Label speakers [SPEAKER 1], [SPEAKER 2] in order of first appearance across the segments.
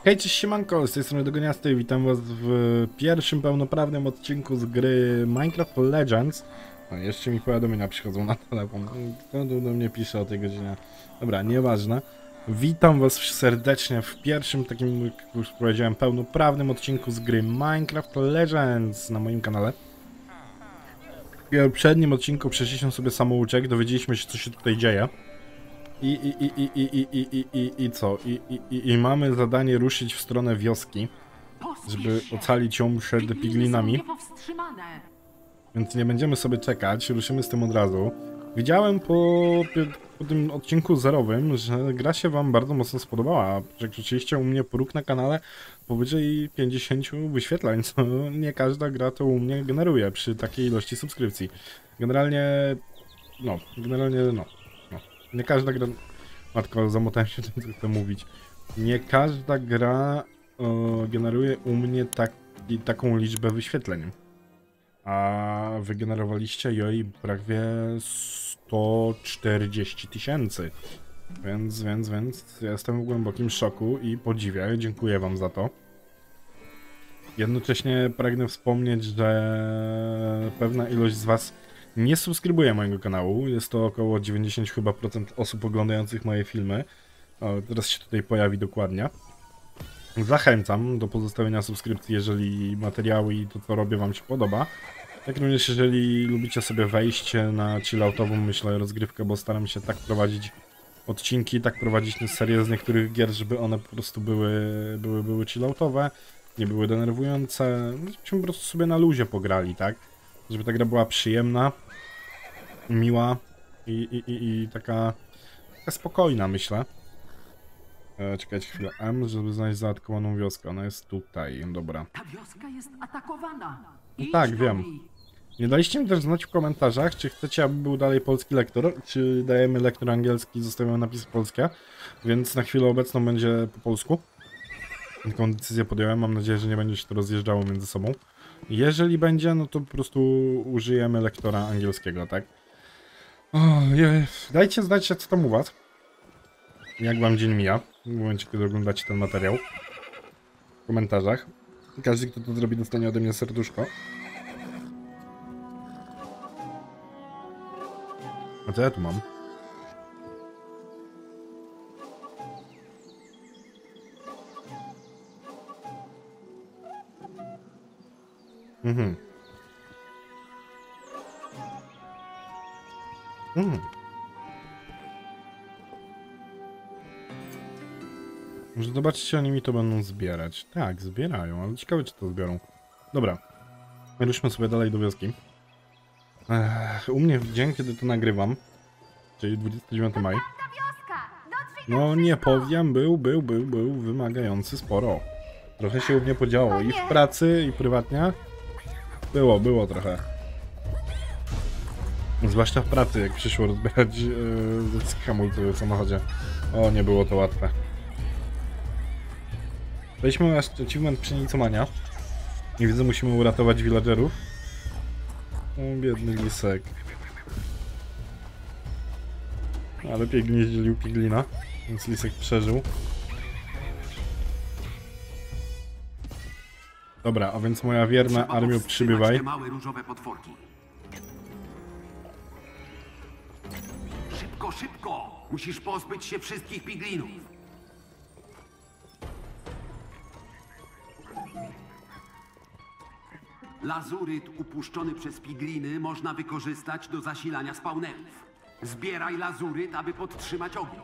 [SPEAKER 1] Hej, cześć, siemanko, z tej strony Dogoniasty, witam was w pierwszym pełnoprawnym odcinku z gry Minecraft Legends. No, jeszcze mi powiadomienia przychodzą na telefon, kto do mnie pisze o tej godzinie. Dobra, nieważne. Witam was serdecznie w pierwszym takim, jak już powiedziałem, pełnoprawnym odcinku z gry Minecraft Legends na moim kanale. W poprzednim odcinku przeszliśmy sobie samouczek, dowiedzieliśmy się, co się tutaj dzieje. I co? I mamy zadanie ruszyć w stronę wioski, żeby ocalić ją przed piglinami. Więc nie będziemy sobie czekać, ruszymy z tym od razu. Widziałem po tym odcinku zerowym, że gra się wam bardzo mocno spodobała. Przekroczyliście u mnie próg na kanale powyżej 50 wyświetleń, co nie każda gra to u mnie generuje przy takiej ilości subskrypcji. Generalnie, no. Nie każda gra... Matko, zamotałem się tym, co chcę mówić. Nie każda gra generuje u mnie taką liczbę wyświetleń. A wygenerowaliście jej prawie 140 000. Więc ja jestem w głębokim szoku i podziwiam. Dziękuję wam za to. Jednocześnie pragnę wspomnieć, że pewna ilość z was nie subskrybuje mojego kanału. Jest to około 90 chyba procent osób oglądających moje filmy. O, teraz się tutaj pojawi dokładnie. Zachęcam do pozostawienia subskrypcji, jeżeli materiały i to, co robię, wam się podoba. Jak również jeżeli lubicie sobie wejść na chilloutową, myślę, rozgrywkę, bo staram się tak prowadzić odcinki, tak prowadzić serię z niektórych gier, żeby one po prostu były chilloutowe, nie były denerwujące, żebyśmy po prostu sobie na luzie pograli, tak? Żeby ta gra była przyjemna, miła i taka spokojna, myślę. Czekajcie chwilę. M, żeby znaleźć zaatakowaną wioskę. Ona jest tutaj, dobra.
[SPEAKER 2] Ta wioska jest atakowana.
[SPEAKER 1] No tak, wiem. Nie daliście mi też znać w komentarzach, czy chcecie, aby był dalej polski lektor, czy dajemy lektor angielski, zostawiamy napisy polskie. Więc na chwilę obecną będzie po polsku. Taką decyzję podjąłem, mam nadzieję, że nie będzie się to rozjeżdżało między sobą. Jeżeli będzie, no to po prostu użyjemy lektora angielskiego, tak? Dajcie znać, co tam u was. Jak wam dzień mija, w momencie, kiedy oglądacie ten materiał. W komentarzach. Każdy, kto to zrobi, dostanie ode mnie serduszko. A co ja tu mam? Może zobaczcie, oni mi to będą zbierać. Tak, zbierają, ale ciekawe, czy to zbiorą. Dobra. Ruszmy sobie dalej do wioski. U mnie w dzień, kiedy to nagrywam, czyli 29 maj. No nie powiem, był wymagający sporo. Trochę się u mnie podziało i w pracy, i prywatnie. Było trochę. Zwłaszcza w pracy, jak przyszło rozbierać hamulce w samochodzie. O, nie było to łatwe. Weźmy aż achievement Pszenicomania. I widzę, musimy uratować villagerów. O, biedny lisek. Ale piglin zdzielił piglina, więc lisek przeżył. Dobra, a więc moja wierna armio, przybywaj.
[SPEAKER 2] Małe różowe potworki. Szybko! Musisz pozbyć się wszystkich piglinów. Lazuryt upuszczony przez pigliny można wykorzystać do zasilania spawnerów. Zbieraj lazuryt, aby podtrzymać ogień.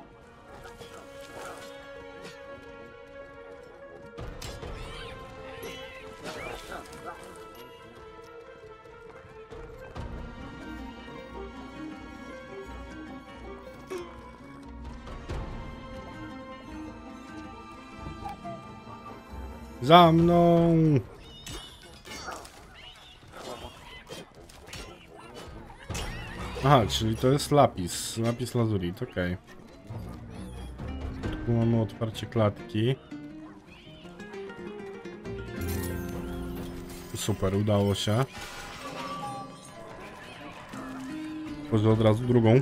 [SPEAKER 1] Za mną! Aha, czyli to jest lapis. Lapis lazurit, okej. Tu mamy otwarcie klatki. Super, udało się. Może od razu drugą.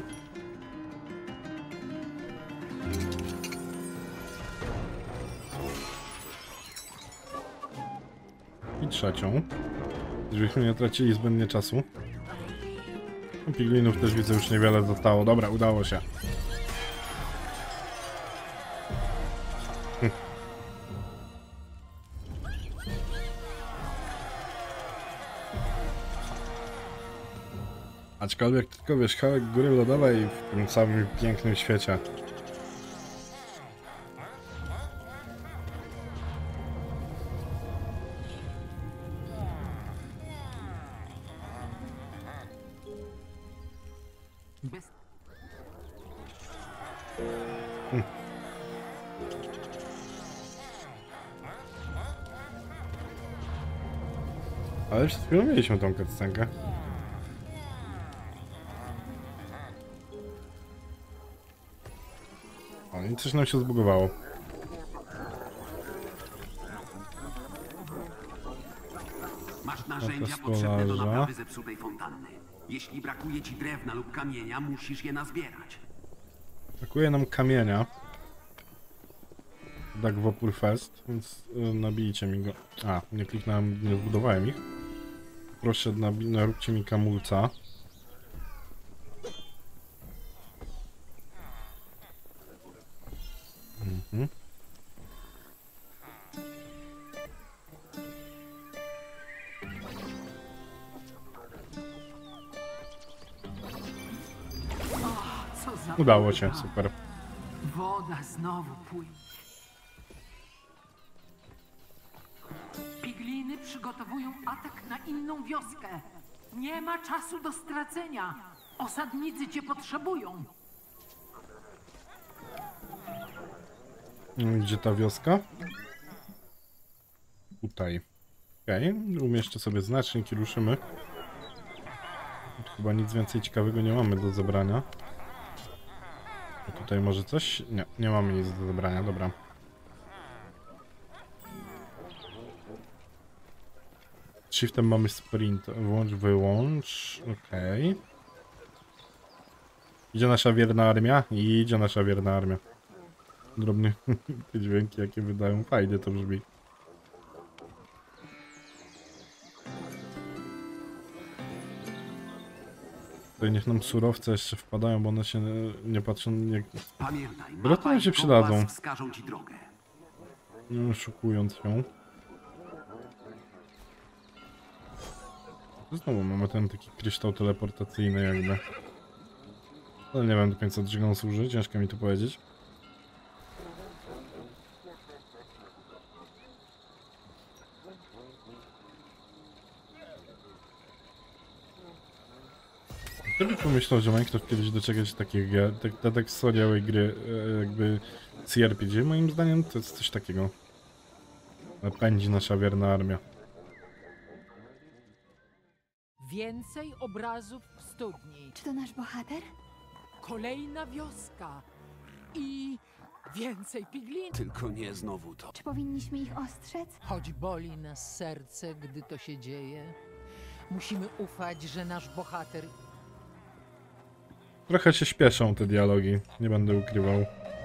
[SPEAKER 1] I trzecią. Żebyśmy nie tracili zbędnie czasu. Piglinów też widzę, już niewiele zostało. Dobra, udało się. Aczkolwiek tylko wierzchołek góry lodowej w tym samym pięknym świecie. Ale przed chwilą mieliśmy tą cutscenkę. O, i coś nam się zbugowało.
[SPEAKER 2] Masz narzędzia potrzebne do naprawy zepsutej fontanny. Jeśli brakuje ci drewna lub kamienia, musisz je nazbierać.
[SPEAKER 1] Brakuje nam kamienia. Tak w opór fest, więc nabijcie mi go. A, nie kliknąłem, nie zbudowałem ich. Proszę, naróbcie mi kamulca. Mhm.
[SPEAKER 2] Co za
[SPEAKER 1] Udało się,
[SPEAKER 2] woda.
[SPEAKER 1] super.
[SPEAKER 2] Woda znowu płynie.
[SPEAKER 3] Pigliny przygotowują atak na inną wioskę. Nie ma czasu do stracenia. Osadnicy cię potrzebują.
[SPEAKER 1] Gdzie ta wioska? Tutaj. Okej, umieszczę sobie znacznik i ruszymy. Chyba nic więcej ciekawego nie mamy do zebrania. A tutaj może coś? Nie, nie mamy nic do zebrania, dobra. Shiftem mamy sprint. Włącz, wyłącz. Okej. Idzie nasza wierna armia? Idzie nasza wierna armia. Drobne te dźwięki, jakie wydają. Fajnie to brzmi. Tutaj niech nam surowce jeszcze wpadają, bo one się nie patrzą... Nie...
[SPEAKER 2] Pamiętaj,
[SPEAKER 1] Byle to
[SPEAKER 2] mapa
[SPEAKER 1] się
[SPEAKER 2] i
[SPEAKER 1] przydadzą.
[SPEAKER 2] kompas wskażą ci drogę.
[SPEAKER 1] Nie oszukując ją. Znowu mamy ten taki kryształ teleportacyjny jakby. Ale nie wiem do końca do czego on służy, ciężko mi to powiedzieć. Kto by pomyślał, że Minecraft kiedyś doczeka się takich gier, tak wspaniałej gry jakby CRPG, moim zdaniem to jest coś takiego. Pędzi nasza wierna armia.
[SPEAKER 3] Więcej obrazów w studni.
[SPEAKER 4] Czy to nasz bohater?
[SPEAKER 3] Kolejna wioska. I więcej piglin.
[SPEAKER 2] Tylko nie znowu to.
[SPEAKER 4] Czy powinniśmy ich ostrzec?
[SPEAKER 3] Choć boli nas serce, gdy to się dzieje. Musimy ufać, że nasz bohater...
[SPEAKER 1] Trochę się śpieszą te dialogi, nie będę ukrywał.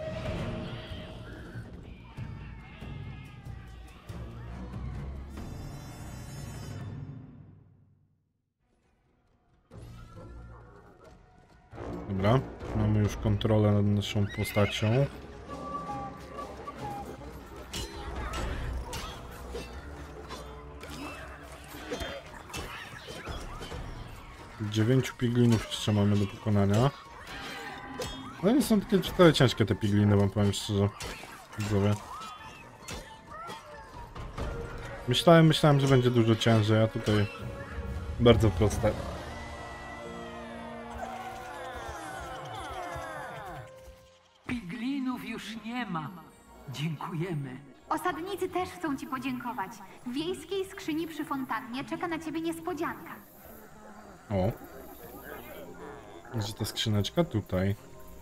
[SPEAKER 1] Dobra, mamy już kontrolę nad naszą postacią. Dziewięciu piglinów jeszcze mamy do pokonania. No nie są takie wcale ciężkie te pigliny, wam powiem szczerze. Widzowie. Myślałem, że będzie dużo ciężej, a tutaj bardzo proste.
[SPEAKER 3] Piglinów już nie ma. Dziękujemy.
[SPEAKER 4] Osadnicy też chcą ci podziękować. W wiejskiej skrzyni przy fontannie czeka na ciebie niespodzianka.
[SPEAKER 1] O. Gdzie ta skrzyneczka? Tutaj.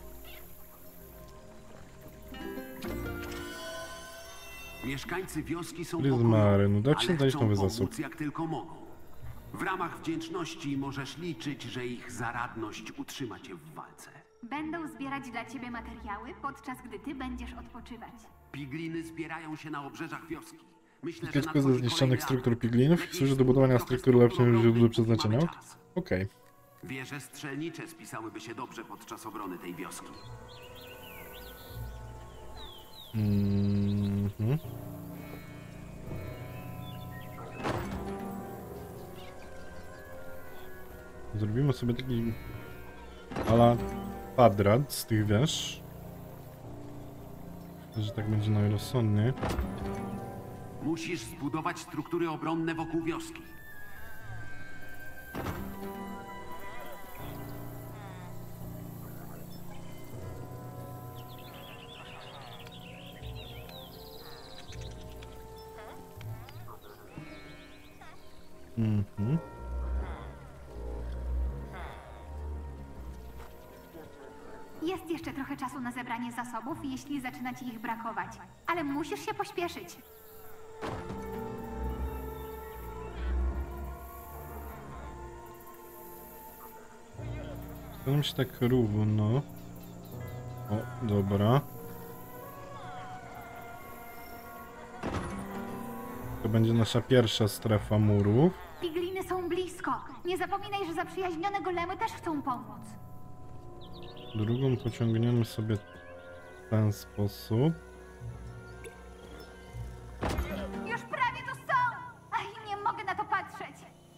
[SPEAKER 2] Mieszkańcy wioski są
[SPEAKER 1] Pryzmaryn.
[SPEAKER 2] pokorni,
[SPEAKER 1] Uda ci się
[SPEAKER 2] ale
[SPEAKER 1] znaleźć
[SPEAKER 2] chcą
[SPEAKER 1] nowy
[SPEAKER 2] pomóc
[SPEAKER 1] zasób.
[SPEAKER 2] jak tylko mogą. W ramach wdzięczności możesz liczyć, że ich zaradność utrzyma cię w walce.
[SPEAKER 4] Będą zbierać dla ciebie materiały, podczas gdy ty będziesz odpoczywać.
[SPEAKER 2] Pigliny zbierają się na obrzeżach wioski. Myślę, że
[SPEAKER 1] Kilku ze
[SPEAKER 2] nadchodzi
[SPEAKER 1] zniszczonych
[SPEAKER 2] kolejny
[SPEAKER 1] struktur
[SPEAKER 2] atak.
[SPEAKER 1] piglinów
[SPEAKER 2] Lepiej
[SPEAKER 1] służy do budowania
[SPEAKER 2] trochę
[SPEAKER 1] struktur lepszych niż źródło
[SPEAKER 2] mamy
[SPEAKER 1] przeznaczenia.
[SPEAKER 2] czas.
[SPEAKER 1] Okej.
[SPEAKER 2] Wieże strzelnicze spisałyby się dobrze podczas obrony tej wioski.
[SPEAKER 1] Mhm. Zrobimy sobie taki ala kwadrat z tych wież. Że tak będzie najrozsądniej.
[SPEAKER 2] Musisz zbudować struktury obronne wokół wioski.
[SPEAKER 1] Mhm.
[SPEAKER 4] Jest jeszcze trochę czasu na zebranie zasobów, jeśli zaczyna ci ich brakować. Ale musisz się pośpieszyć.
[SPEAKER 1] Staram się tak równo. O, dobra. To będzie nasza pierwsza strefa murów.
[SPEAKER 4] Pigliny są blisko. Nie zapominaj, że zaprzyjaźnione golemy też chcą pomóc.
[SPEAKER 1] Drugą pociągniemy sobie w ten sposób.
[SPEAKER 4] Już prawie tu są! Aj, nie mogę na to patrzeć.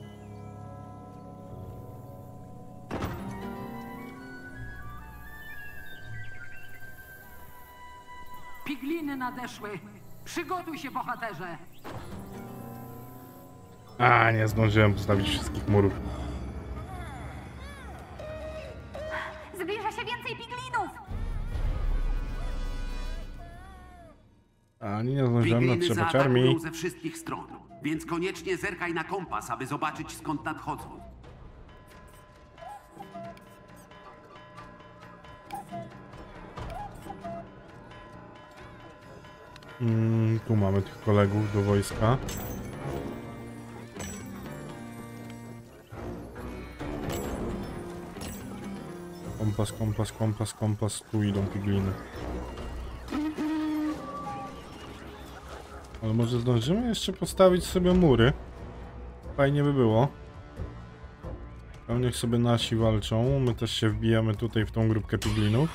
[SPEAKER 3] Pigliny nadeszły. Przygotuj się, bohaterze.
[SPEAKER 1] A, nie zdążyłem postawić wszystkich murów.
[SPEAKER 4] Zbliża się więcej piglinów!
[SPEAKER 1] A, nie zdążyłem
[SPEAKER 2] Pigliny
[SPEAKER 1] natrzepać
[SPEAKER 2] zaatakują
[SPEAKER 1] armii.
[SPEAKER 2] ze wszystkich stron, więc koniecznie zerkaj na kompas, aby zobaczyć, skąd nadchodzą.
[SPEAKER 1] Tu mamy tych kolegów do wojska. Kompas, kompas, kompas, kompas. Tu idą pigliny. Ale może zdążymy jeszcze postawić sobie mury? Fajnie by było. A niech sobie nasi walczą. My też się wbijamy tutaj w tą grupkę piglinów.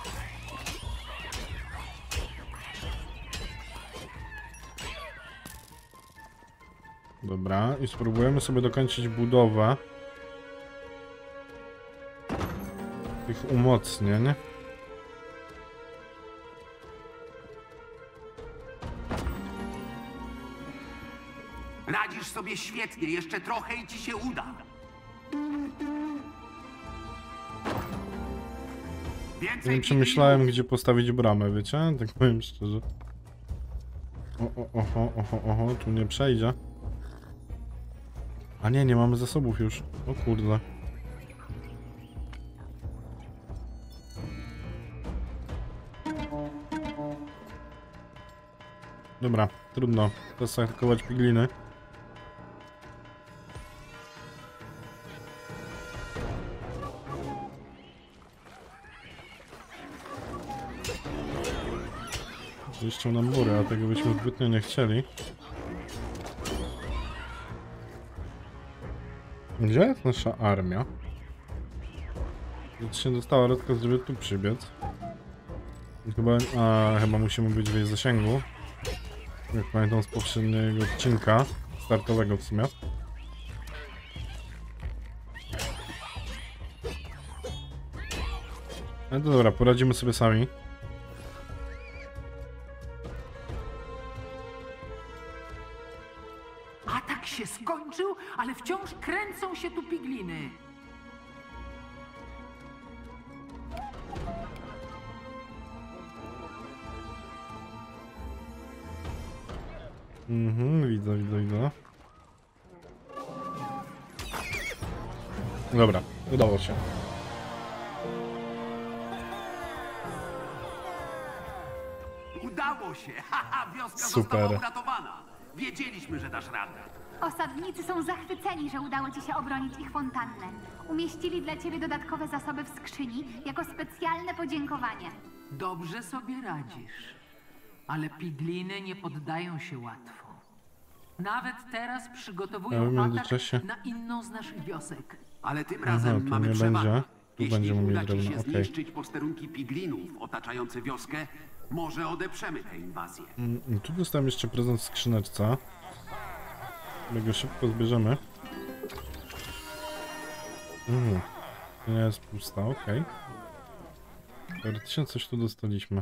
[SPEAKER 1] Dobra, i spróbujemy sobie dokończyć budowę tych umocnień.
[SPEAKER 2] Radzisz sobie świetnie, jeszcze trochę i ci się uda. Więcej
[SPEAKER 1] Nie przemyślałem, gdzie postawić bramę, wiecie? Tak powiem szczerze. Oho, tu nie przejdzie. A nie, nie mamy zasobów już. O kurde. Dobra, trudno. Teraz atakować pigliny. Jeszcze nam mury, a tego byśmy zbytnio nie chcieli. Gdzie jest nasza armia? Się dostała rozkaz, żeby tu przybiec. Chyba musimy być w jej zasięgu. Jak pamiętam z poprzedniego odcinka, startowego w sumie. No to dobra, poradzimy sobie sami.
[SPEAKER 3] Atak się skończył, ale wciąż kręcą się tu pigliny.
[SPEAKER 1] Widzę. Dobra, udało się.
[SPEAKER 2] Udało się! Haha, wioska
[SPEAKER 1] Super.
[SPEAKER 2] została uratowana! Wiedzieliśmy, że dasz radę.
[SPEAKER 4] Osadnicy są zachwyceni, że udało ci się obronić ich fontannę. Umieścili dla ciebie dodatkowe zasoby w skrzyni jako specjalne podziękowanie.
[SPEAKER 3] Dobrze sobie radzisz. Ale pigliny nie poddają się łatwo. Nawet teraz
[SPEAKER 1] A
[SPEAKER 3] przygotowują
[SPEAKER 1] w międzyczasie-
[SPEAKER 3] atak na inną z naszych wiosek.
[SPEAKER 2] Ale tym
[SPEAKER 1] Aha,
[SPEAKER 2] razem
[SPEAKER 1] tu
[SPEAKER 2] mamy
[SPEAKER 1] nie
[SPEAKER 2] przewagę.
[SPEAKER 1] będzie. Tu
[SPEAKER 2] Jeśli
[SPEAKER 1] będziemy mieli
[SPEAKER 2] uda ci
[SPEAKER 1] drewno,
[SPEAKER 2] się
[SPEAKER 1] okej.
[SPEAKER 2] zniszczyć posterunki piglinów otaczające wioskę, może odeprzemy tę inwazję.
[SPEAKER 1] Tu dostałem jeszcze prezent w skrzyneczce. My go szybko zbierzemy. Nie jest pusta, okej. Teoretycznie coś tu dostaliśmy.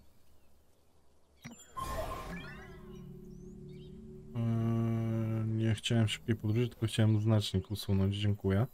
[SPEAKER 1] Nie chciałem szybkiej podróży, tylko chciałem znacznik usunąć, dziękuję.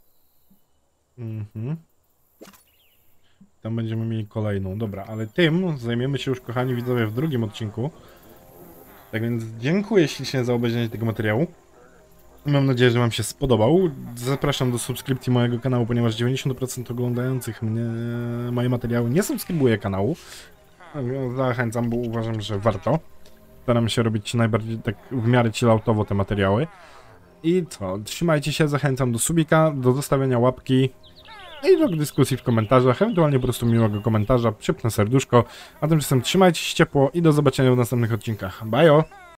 [SPEAKER 1] Tam będziemy mieli kolejną. Dobra, ale tym zajmiemy się już, kochani widzowie, w drugim odcinku. Tak więc dziękuję ślicznie za obejrzenie tego materiału. Mam nadzieję, że wam się spodobał. Zapraszam do subskrypcji mojego kanału, ponieważ 90% oglądających moje materiały nie subskrybuje kanału. Zachęcam, bo uważam, że warto. Staram się robić najbardziej tak w miarę chilloutowo te materiały. I co? Trzymajcie się, zachęcam do subika, do zostawiania łapki i do dyskusji w komentarzach, ewentualnie po prostu miłego komentarza, przypnę serduszko. A tymczasem trzymajcie się ciepło i do zobaczenia w następnych odcinkach. Bajo!